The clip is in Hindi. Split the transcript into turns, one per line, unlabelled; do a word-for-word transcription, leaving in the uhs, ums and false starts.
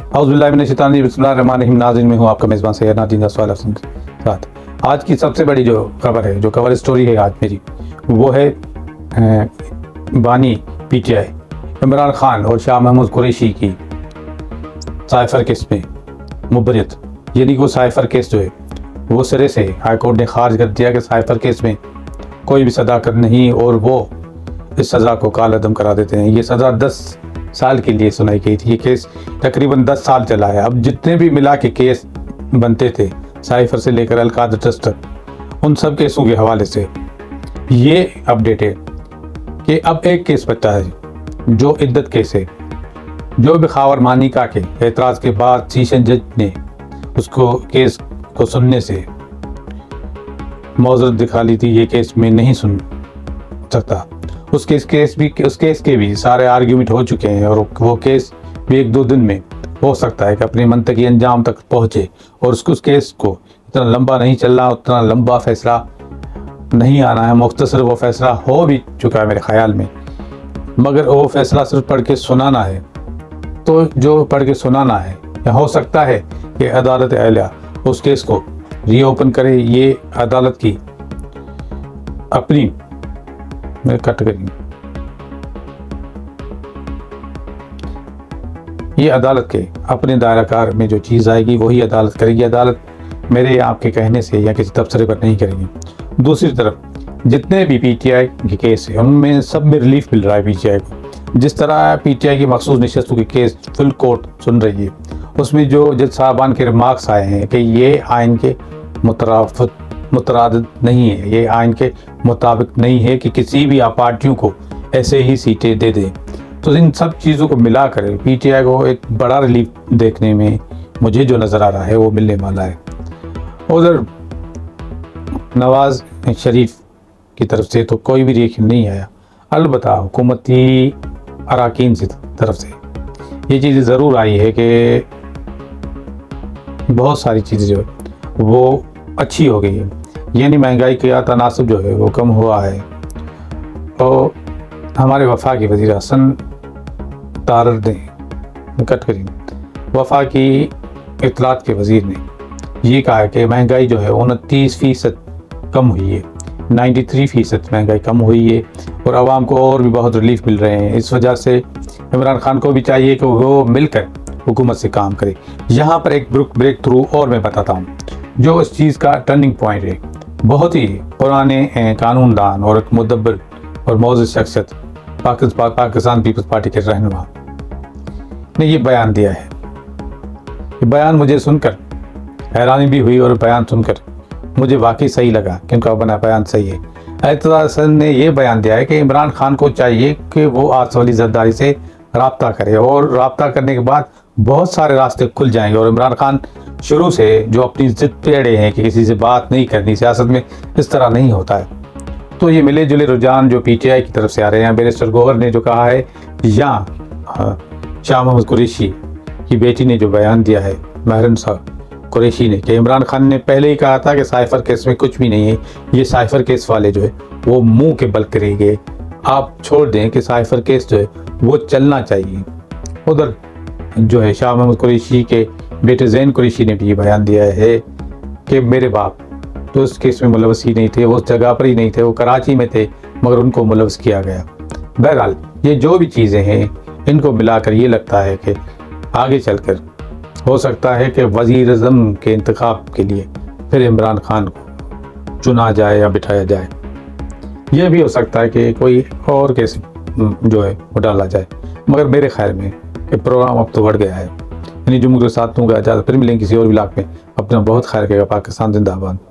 बिस्मिल्लाहिर्रहमानिर्रहीम। नाज़रीन, मैं हूँ आपका मेज़बान सैयद नाज़रीन सवाल के साथ। आज की सबसे बड़ी जो खबर है, जो कवर स्टोरी है आज मेरी, वो है बानी पीटीआई इमरान खान और शाह महमूद कुरैशी की साइफर केस में मुबरियत। यानी कि वो साइफर केस जो है वो सिरे से हाई कोर्ट ने खारिज कर दिया कि साइफर केस में कोई भी सदाकत नहीं, और वो इस सज़ा को कालअदम करा देते हैं। ये सज़ा दस साल के लिए सुनाई गई थी। ये केस तकरीबन दस साल चला है। अब जितने भी मिला के केस बनते थे साइफर से लेकर अलकाद ट्रस्ट तक, उन सब केसों के हवाले से ये अपडेट है कि अब एक केस बचा है जो इद्दत केस है, जो बिखावर मानिका के एतराज़ के बाद सेशन जज ने उसको केस को सुनने से मौजूद दिखा ली थी। ये केस में नहीं सुन सकता। उस केस केस भी उस केस के भी सारे आर्ग्यूमेंट हो चुके हैं, और वो केस भी एक दो दिन में हो सकता है कि अपने मंतकी अंजाम तक पहुँचे। और उसको उस केस को इतना लंबा नहीं चलना, उतना लंबा फैसला नहीं आना है। मुख्तसर वो फैसला हो भी चुका है मेरे ख्याल में, मगर वो फैसला सिर्फ पढ़ के सुनाना है। तो जो पढ़ के सुनाना है, या हो सकता है कि अदालत आलिया उस केस को रीओपन करे। ये अदालत की अपनी कट करेंगे ये अदालत के अपने दायराकार में जो चीज़ आएगी वही अदालत करेगी। अदालत मेरे या आपके कहने से या किसी तबसरे पर नहीं करेगी। दूसरी तरफ जितने भी पीटीआई के केस हैं उनमें सब में रिलीफ मिल रहा है पीटीआई को। जिस तरह पीटीआई की मखसूस नशस्तों के केस फुल कोर्ट सुन रही है, उसमें जो जज साहबान के रिमार्क्स आए हैं कि ये आइन के मुतराफत मुतराद नहीं है, ये आइन के मुताबिक नहीं है कि किसी भी पार्टियों को ऐसे ही सीटें दे दें। तो इन सब चीज़ों को मिलाकर पीटीआई को एक बड़ा रिलीफ देखने में मुझे जो नज़र आ रहा है वो मिलने वाला है। उधर नवाज शरीफ की तरफ से तो कोई भी रिएक्शन नहीं आया, अलबत्ता हुकूमती अराकीन से तरफ से ये चीज़ ज़रूर आई है कि बहुत सारी चीज़ें जो है वो अच्छी हो गई है। यानी महंगाई का तनासब जो है वो कम हुआ है। और हमारे वफा के वज़ीर हसन तारर ने कट करी वफा की इत्तलात के वज़ीर ने ये कहा है कि महंगाई जो है उनतीस फ़ीसद कम हुई है, तिरानवे फ़ीसद महंगाई कम हुई है, और आवाम को और भी बहुत रिलीफ मिल रहे हैं। इस वजह से इमरान खान को भी चाहिए कि वो मिलकर हुकूमत से काम करे। यहाँ पर एक ब्रेक थ्रू और मैं बताता हूँ जो इस चीज़ का टर्निंग पॉइंट है। बहुत ही पुराने कानूनदान और एक मुदब्बर और मौजूद शख्सियत पाकिस्तान पाकिस्तान पीपल्स पार्टी के रहनुमा ने ये बयान दिया है। ये बयान मुझे सुनकर हैरानी भी हुई, और बयान सुनकर मुझे वाकई सही लगा कि उनका बना बयान सही है। एतज़ाज़ हसन ने यह बयान दिया है कि इमरान खान को चाहिए कि वो आसवली ज़रदारी से रब्ता करे, और रब्ता करने के बाद बहुत सारे रास्ते खुल जाएंगे। और इमरान खान शुरू से जो अपनी ज़िद पे अड़े हैं कि किसी से बात नहीं करनी, सियासत में इस तरह नहीं होता है। तो ये मिले जुले रुझान जो पीटीआई की तरफ से आ रहे हैं, बैरिस्टर गौहर ने जो कहा है, या शाह महमूद कुरैशी की बेटी ने जो बयान दिया है महरन साहब कुरैशी ने, कि इमरान खान ने पहले ही कहा था कि साइफर केस में कुछ भी नहीं है। ये साइफर केस वाले जो है वो मुंह के बल करेंगे। आप छोड़ दें कि साइफर केस जो है वो चलना चाहिए। उधर जो है शाह महमूद कुरैशी के बेटे ज़ैन कुरैशी ने भी ये बयान दिया है कि मेरे बाप तो उस केस में मुलव्वस ही नहीं थे, वो उस जगह पर ही नहीं थे, वो कराची में थे, मगर उनको मुलव्वस किया गया। बहरहाल ये जो भी चीज़ें हैं इनको मिलाकर ये लगता है कि आगे चलकर हो सकता है कि वज़ीर-ए-आज़म के इंतखाब के लिए फिर इमरान खान को चुना जाए या बिठाया जाए। यह भी हो सकता है कि कोई और केस जो है वो डाला जाए, मगर मेरे ख्याल में कि प्रोग्राम अब तो बढ़ गया है। यानी जुम्मन के साथ दूँगा इजाज़त, फिर मिलेंगे किसी और इलाके में। अपना बहुत ख्याल रखिएगा। पाकिस्तान जिंदाबाद।